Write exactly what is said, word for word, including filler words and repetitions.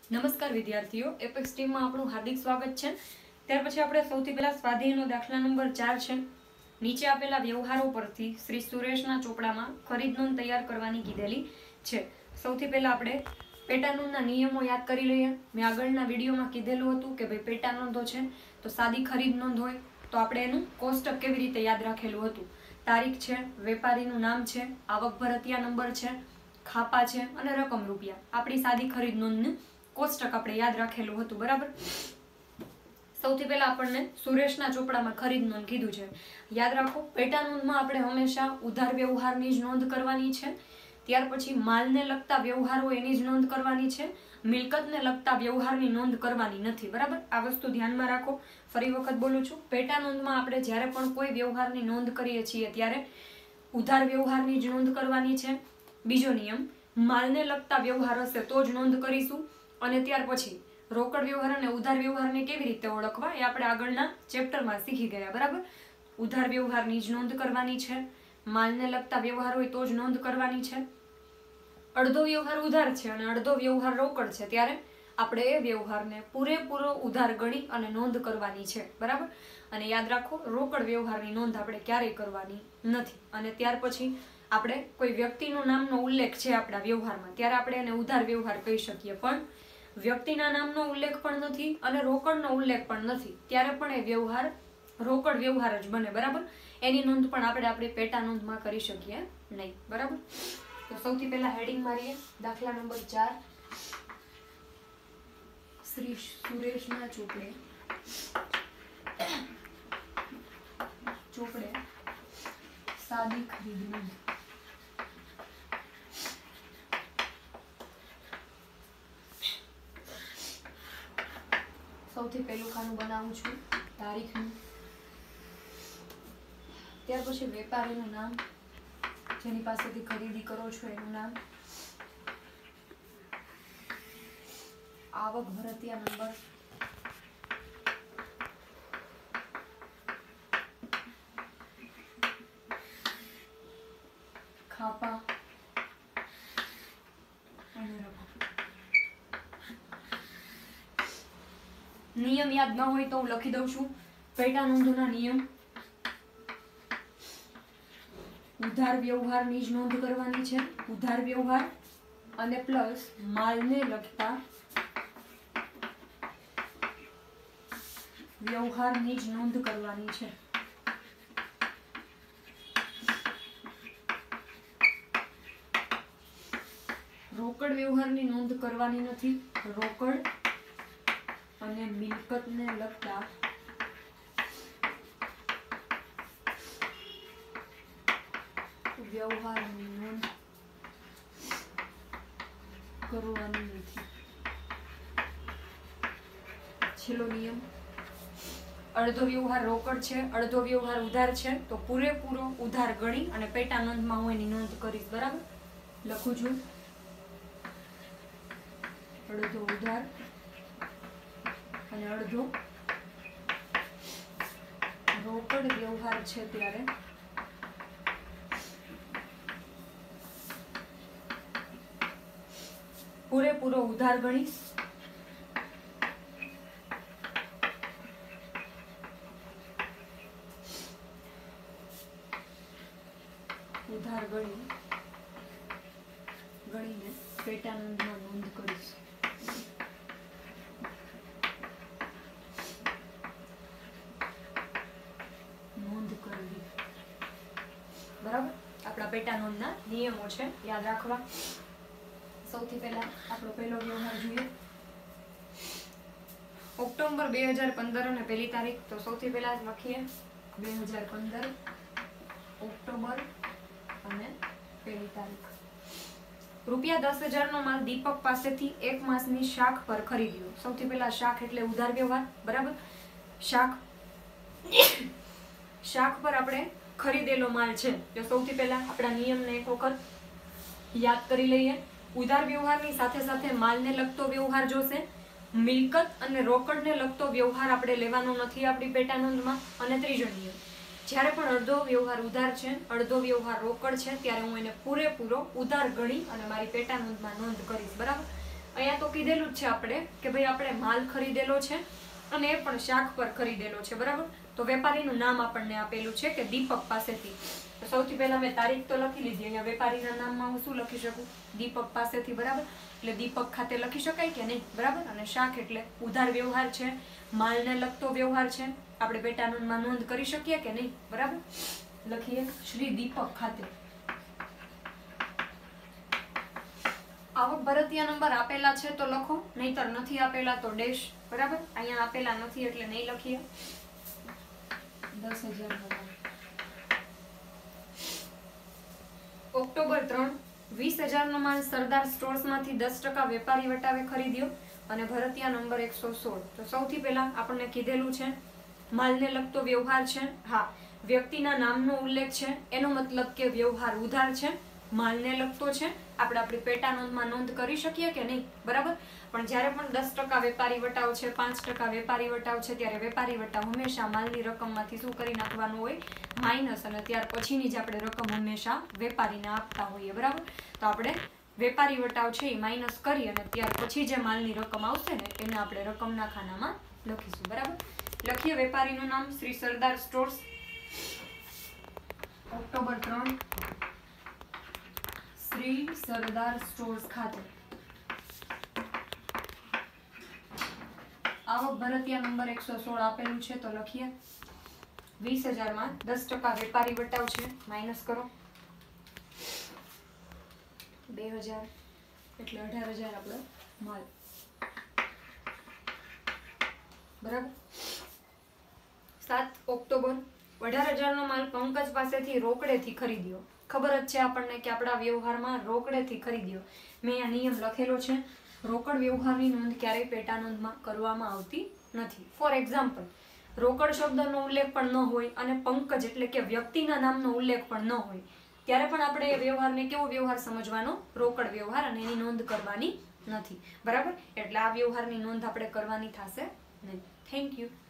નમસ્કાર વિદ્યાર્થીઓ, એપેક્સ ટીમમાં આપણું હાર્દિક સ્વાગત છે। ત્યાર પછી આપણે સૌથી પહેલા સ્વાધ્યાયનો દાખલા નંબર ચાર છે। નીચે આપેલા વ્યવહારો પરથી શ્રી સુરેશના ચોપડામાં ખરીદ નોંધ તૈયાર કરવાની કીધેલી છે। સૌથી પહેલા આપણે પેટા નોંધના નિયમો યાદ કરી લઈએ। મેં આગળના વિડીયોમાં કીધેલું હતું કે ભાઈ પેટા નોંધો છે તો સાદી ખરીદ નોંધ હોય તો આપણે એનું કોષ્ટક કેવી રીતે યાદ રાખેલું હતું। તારીખ છે, વેપારીનું નામ છે, આવક ભરતિયા નંબર છે, ખાપા છે અને રકમ રૂપિયા। આપણી સાદી ખરીદ નોંધનું કોષ્ટક આપણે યાદ રાખેલું હતું, બરાબર। સૌથી પહેલા આપણને સુરેશના ચોપડામાં ખરીદ નોંધ કીધું છે। યાદ રાખો, પેટા નોંધમાં આપણે હંમેશા ઉધાર વ્યવહારની જ નોંધ કરવાની છે। ત્યાર પછી માલને લગતા વ્યવહારો એની જ નોંધ કરવાની છે, મિલકતને લગતા વ્યવહારની નોંધ કરવાની નથી, બરાબર। આ વસ્તુ ધ્યાનમાં રાખો। ફરી વખત બોલું છું, પેટા નોંધમાં આપણે જ્યારે પણ કોઈ વ્યવહારની નોંધ કરીએ છીએ ત્યારે ઉધાર વ્યવહારની જ નોંધ કરવાની છે। બીજો નિયમ, માલને લગતા વ્યવહાર હશે તો જ નોંધ કરીશું। અને ત્યાર પછી રોકડ વ્યવહાર અને ઉધાર વ્યવહારને કેવી રીતે ઓળખવા એ આપણે આગળના ચેપ્ટરમાં શીખી ગયા, બરાબર। ઉધાર વ્યવહારની જ નોંધ કરવાની છે, માલને લગતા વ્યવહાર હોય તો જ નોંધ કરવાની છે। અડધો વ્યવહાર ઉધાર છે અને અડધો વ્યવહાર રોકડ છે ત્યારે આપણે એ વ્યવહારને પૂરેપૂરો ઉધાર ગણી અને નોંધ કરવાની છે, બરાબર। અને યાદ રાખો, રોકડ વ્યવહારની નોંધ આપણે ક્યારેય કરવાની નથી। અને ત્યાર પછી આપણે કોઈ વ્યક્તિનું નામનો ઉલ્લેખ છે આપણા વ્યવહારમાં ત્યારે આપણે એને ઉધાર વ્યવહાર કહી શકીએ, પણ વ્યક્તિના નામનો ઉલ્લેખ પણ નથી અને રોકડનો ઉલ્લેખ પણ નથી ત્યારે પણ એ વ્યવહાર રોકડ વ્યવહાર જ બને, બરાબર। એની નોંધ પણ આપણે આપણી પેટા નોંધમાં કરી શકીએ નહીં, બરાબર। તો સૌથી પહેલા હેડિંગ મારીએ, દાખલા નંબર ચાર, શ્રી સુરેશના ચોપડે ચોપડે સાદી ખરીદ નોંધ। સૌથી પહેલું ખાનું બનાવું છું તારીખનું, ત્યાર પછી વેપારીનું નામ, જેની પાસેથી ખરીદી કરો છો એનું નામ, આવક ભરતિયા નંબર, ખાપા અને રકમ। નિયમ યાદ ન હોય તો હું લખી દઉં છું। પેટા નોંધના નિયમ, ઉધાર વ્યવહારની જ નોંધ કરવાની છે, ઉધાર વ્યવહાર અને પ્લસ માલને લગતા વ્યવહારની જ નોંધ કરવાની છે। રોકડ વ્યવહારની નોંધ કરવાની નથી, રોકડ અને મિલકતને લગતા વ્યવહારની નોંધ કરવાની નથી। છેલ્લો નિયમ, અડધો વ્યવહાર રોકડ છે, અડધો વ્યવહાર ઉધાર છે તો પૂરેપૂરો ઉધાર ગણી અને પેટા નોંધમાં હું એની નોંધ કરીશ, બરાબર। લખું છું, અડધો ઉધાર અને અડધો રોકડ વ્યવહાર છે ત્યારે પૂરેપૂરો ઉધાર ગણીશ ઉધાર ગણી ગણીને પેટા નોંધમાં નોંધ કરીશ। નોંધ કરવી, બરાબર। આપણા પેટા નોંધના નિયમો છે, યાદ રાખવા। સૌથી પહેલા આપણો પહેલો વ્યવહાર જોઈએ, ઓક્ટોબર બે હજાર પંદર અને પહેલી તારીખ। તો સૌથી પહેલા લખીએ બે હજાર પંદર ઓક્ટોબર અને પહેલી તારીખ। રૂપિયા દસ હજાર નો માલ દીપક પાસેથી એક માસની શાખ પર ખરીદ્યો। સૌથી પહેલા શાખ એટલે ઉધાર વ્યવહાર, બરાબર। શાખ શાખ પર આપણે ખરીદેલો માલ છે તો સૌથી પહેલા આપણા નિયમને એક વખત યાદ કરી લઈએ। ઉધાર વ્યવહારની સાથે સાથે માલને લગતો વ્યવહાર જોશે, મિલકત અને રોકડને લગતો વ્યવહાર આપણે લેવાનો નથી આપણી પેટા નોંધમાં। અને ત્રીજો નિયમ, જ્યારે પણ અડધો વ્યવહાર ઉધાર છે, અડધો વ્યવહાર રોકડ છે ત્યારે હું એને પૂરેપૂરો ઉધાર ગણી અને મારી પેટા નોંધમાં નોંધ કરીશ, બરાબર। અહીંયા તો કીધેલું જ છે આપણે કે ભાઈ આપણે માલ ખરીદેલો છે અને એ પણ શાક પર ખરીદેલો છે, બરાબર. તો વેપારીનું નામ આપણને આપેલું છે કે દીપક પાસેથી. તો સૌથી પહેલા મેં તારીખ તો લખી લીધી. અહીંયા વેપારીના નામમાં હું શું લખી શકું? દીપક પાસેથી, બરાબર. એટલે દીપક ખાતે લખી શકાય કે નહીં, બરાબર. અને શાક એટલે ઉધાર વ્યવહાર છે, માલને લગતો વ્યવહાર છે, આપણે પેટા નોંધમાં નોંધ કરી શકીએ કે નહીં, બરાબર. લખીએ શ્રી દીપક ખાતે. આવક ભરતીયા નંબર આપેલા છે તો લખો, નહીતર નથી આપેલા તો ડેશ, બરાબર. અહીંયા આપેલા નથી એટલે નહીં લખીએ. દસ હજાર ઓક્ટોબર ત્રણ વીસ હજાર નો માલ સરદાર સ્ટોર્સ માંથી દસ ટકા વેપારી વટાવે ખરીદ્યો અને ભરતીયા નંબર એકસો સોળ. તો સૌથી પહેલા આપણને કીધેલું છે માલને લગતો વ્યવહાર છે. હા, વ્યક્તિના નામનો ઉલ્લેખ છે, એનો મતલબ કે વ્યવહાર ઉધાર છે, માલને લગતો છે, આપણે આપણી પેટા નોંધમાં નોંધ કરી શકીએ કે નહીં, બરાબર. પણ જ્યારે પણ દસ ટકા વેપારી વટાવ છે, પાંચ ટકા વેપારી વટાવ છે, ત્યારે વેપારી વટાવ હંમેશા માલની રકમમાંથી શું કરી નાખવાનું હોય? માઇનસ. અને ત્યાર પછીની જ આપણે રકમ હંમેશા વેપારીને આપતા હોઈએ, બરાબર. તો આપણે વેપારી વટાવ છે એ માઇનસ કરી અને ત્યાર પછી જે માલની રકમ આવશે ને એને આપણે રકમના ખાનામાં લખીશું, બરાબર. લખીએ વેપારીનું નામ શ્રી સરદાર સ્ટોર્સ, ઓક્ટોબર ત્રણ શ્રી સરદાર સ્ટોર્સ ખાતે. આવક ભરતીયા નંબર એકસો સોળ આપેલું છે તો લખીએ વીસ હજાર માં દસ ટકા વેપારી વટાવ છે, માઇનસ કરો બે હજાર એટલે અઢાર હજાર આપણો માલ, બરાબર. સાત ઓક્ટોબર અઢાર હજાર નો માલ પંકજ પાસેથી રોકડેથી ખરીદ્યો. ખબર જ છે આપણને કે આપણા વ્યવહારમાં રોકડેથી ખરીદ્યો. મેં આ નિયમ લખેલો છે. રોકડ વ્યવહારની નોંધ ક્યારેય પેટા નોંધમાં કરવામાં આવતી નથી. ફોર એક્ઝામ્પલ, રોકડ શબ્દનો ઉલ્લેખ પણ ન હોય અને પંકજ એટલે કે વ્યક્તિના નામનો ઉલ્લેખ પણ ન હોય, ત્યારે પણ આપણે એ વ્યવહારને કેવો વ્યવહાર સમજવાનો? રોકડ વ્યવહાર, અને એની નોંધ કરવાની નથી, બરાબર. એટલે આ વ્યવહારની નોંધ આપણે કરવાની થશે નહીં. Thank you.